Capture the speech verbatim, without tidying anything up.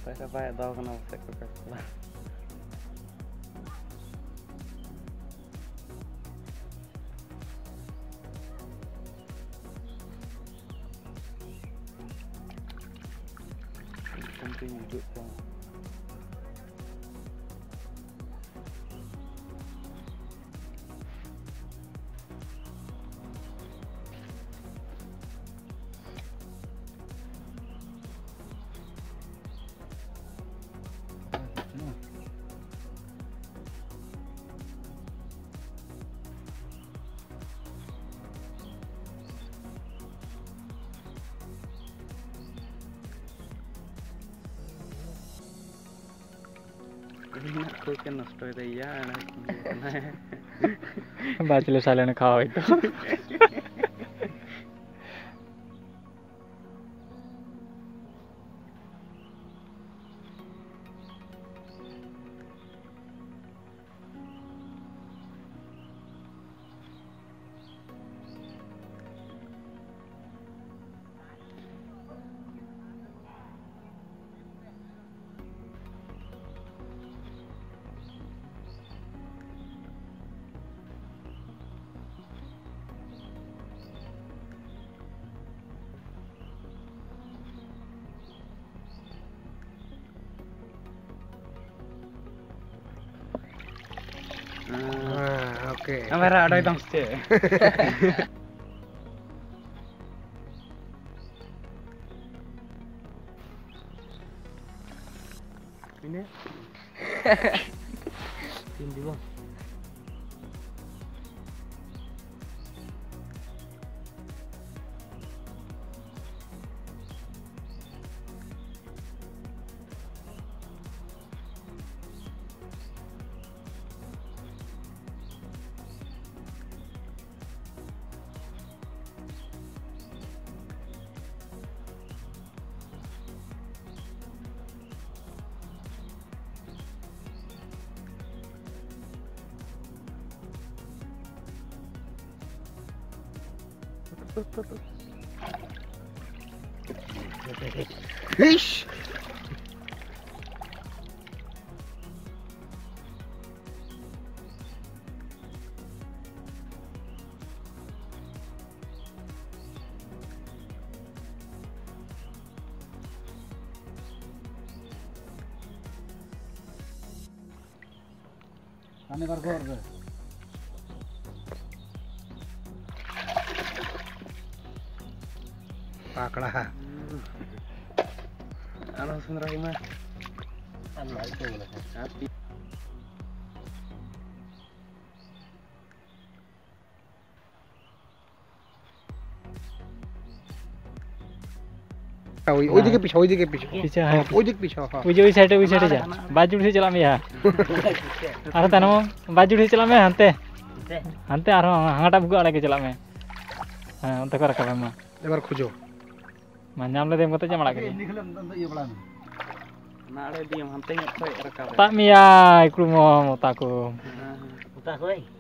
Saya bayar tahu kenapa saya kekeh. Penting hidup dong. Ini aku kan nasta itu ya, anak. Bachelor salah nak kau itu. Ah, oke. Kamera ada itu mesti. Ini. Ini bang. Ish. Kami bergor. Paklah. Anak sebenarnya mah. Allah itu lah. Api. ওই ওইদিকে পিছা ওইদিকে পিছা পিছা হ্যাঁ ওইদিকে পিছা হ্যাঁ ওই যে ওই সাইডে ওই সাইডে যা বাজুড় से चला मिया আর তানো বাজুড় से चला में हंते हंते আর হাঙাটা বুগু আড়ে के चला में হ্যাঁ অন্ত করে রাখা মা এবার খুঁজো মা নাম লে দেম কত জামড়া করে Nak ada dia hantai nak kau rekam. tak miya ikru mo taku Tak kau.